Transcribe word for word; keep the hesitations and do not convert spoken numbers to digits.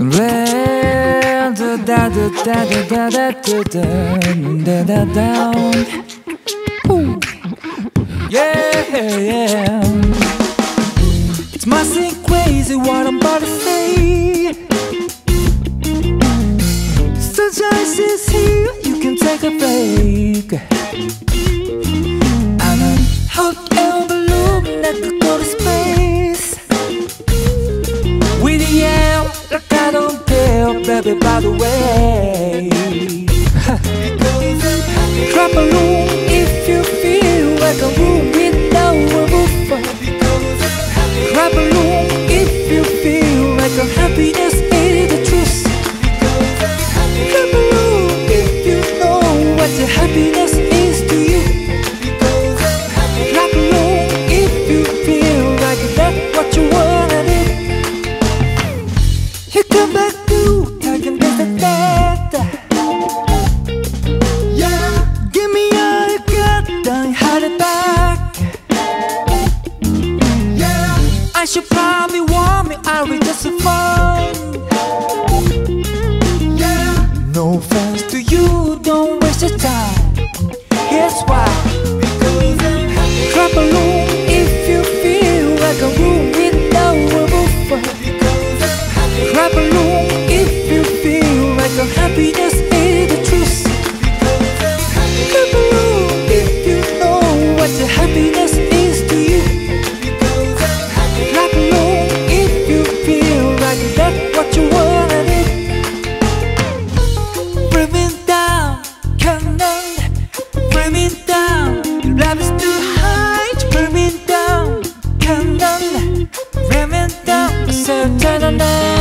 Well, da da da da da da da da da da. Yeah, yeah. It must seem crazy what I'm about to say. Sunshine is here, you can take a break. I'm a hot air balloon that could go to space. With the air, like I don't care, baby, by the way. Drop a balloon if you feel like a room without a roof. Drop a balloon if you feel like a happiness is the truth. Drop a balloon if you know what your happiness is to you. Drop a balloon if you feel like that's what you wanna do. You come back to talking this and that. Yeah, give me all you got, don't hold it back. Yeah, I should probably warn me, I'll be just for fun. Yeah, no offense to you, don't waste your time. Here's why. Drop a balloon if you feel like a room without a roof. Drop a balloon if you feel like a happiness is the truth. Drop a balloon if you know what your happiness is to you. Drop a balloon if you feel like that's what you wanna do. Bring me down, come on, bring me down. Your love is too high to bring me down. Come on, bring me down. So turn on down.